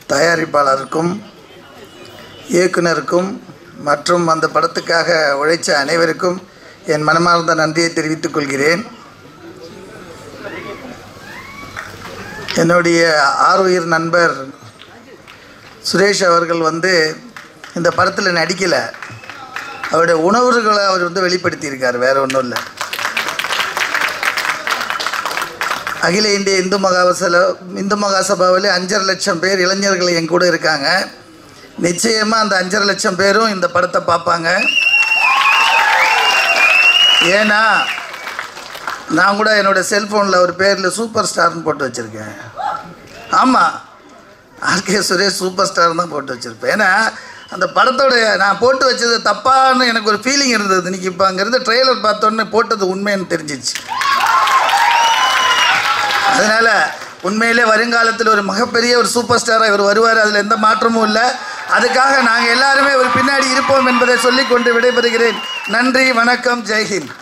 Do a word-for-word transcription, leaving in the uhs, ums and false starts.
தயாரிப்பாளருக்கும் இயக்குனருக்கும் மற்றும் அந்த படத்துக்காக உழைச்ச அனைவருக்கும் என் மனமார்ந்த நன்றியை தெரிவித்துக் கொள்கிறேன். என்னுடைய ஆருயிர் நண்பர் சுரேஷ் அவர்கள் வந்து இந்த படத்தில் நடிக்கலை, அவருடைய உணர்வுகளை அவர் வந்து வெளிப்படுத்தியிருக்கார், வேறு ஒன்றும் இல்லை. அகில இந்திய இந்து மகாசல இந்து மகாசபாவில் அஞ்சரை லட்சம் பேர் இளைஞர்கள் என் கூட இருக்காங்க. நிச்சயமாக அந்த அஞ்சரை லட்சம் பேரும் இந்த படத்தை பார்ப்பாங்க. ஏன்னா நான் கூட என்னோடய செல்ஃபோனில் ஒரு பேரில் சூப்பர் ஸ்டார்னு போட்டு வச்சுருக்கேன். ஆமாம், ஆர்கே சுரேஷ் சூப்பர் ஸ்டார் தான் போட்டு வச்சுருப்பேன். ஏன்னா அந்த படத்தோடைய நான் போட்டு வச்சது தப்பான்னு எனக்கு ஒரு ஃபீலிங் இருந்தது. இன்றைக்கி இப்போ அங்கேருந்து ட்ரெய்லர் பார்த்தோன்னே போட்டது உண்மைன்னு தெரிஞ்சிச்சு. அதனால் உண்மையிலே வருங்காலத்தில் ஒரு மிகப்பெரிய ஒரு சூப்பர் ஸ்டாராக இவர் வருவார், அதில் எந்த மாற்றமும் இல்லை. அதுக்காக நாங்கள் எல்லாருமே ஒரு பின்னாடி இருப்போம் என்பதை சொல்லிக்கொண்டு விடைபெறுகிறேன். நன்றி, வணக்கம், ஜெய்ஹிந்த்.